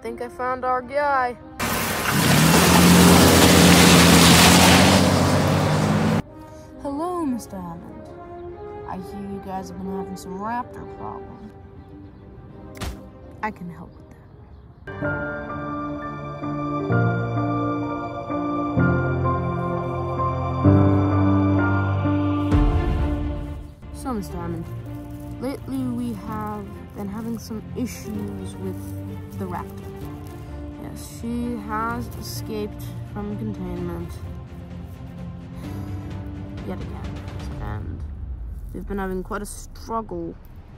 think I found our guy. Hello, Mr. Hammond. I hear you guys have been having some raptor problems. I can help with that. So, Mr. Hammond, lately we have been having some issues with the raptor. Yes, she has escaped from containment yet again, and we've been having quite a struggle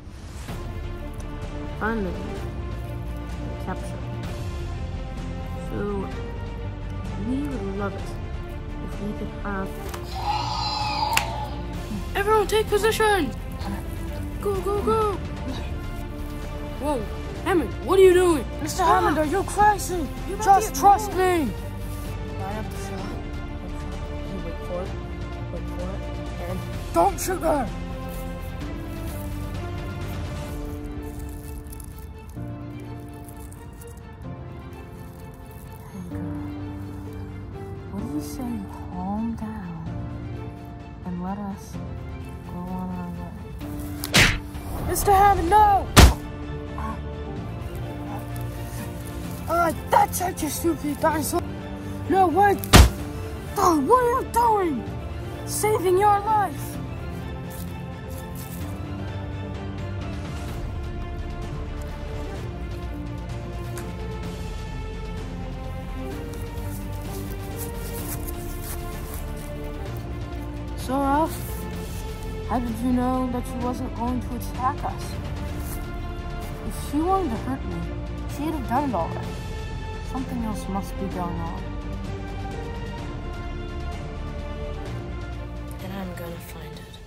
finding and capturing. So we would love it if we could have... Everyone take position! Go, go, go! Whoa, Hammond, what are you doing? Mr. Hammond, are you crazy? Just trust me! Line up the shot. You wait for it, and... Don't shoot her! Hey girl, what do you say you calm down and let us go on our way? Mr. Hammond, no! That's it, you stupid dinosaur! No, wait! Oh, what are you doing? Saving your life! So, Ralph, how did you know that she wasn't going to attack us? If she wanted to hurt me, she'd have done it already. Something else must be going on. And I'm gonna find it.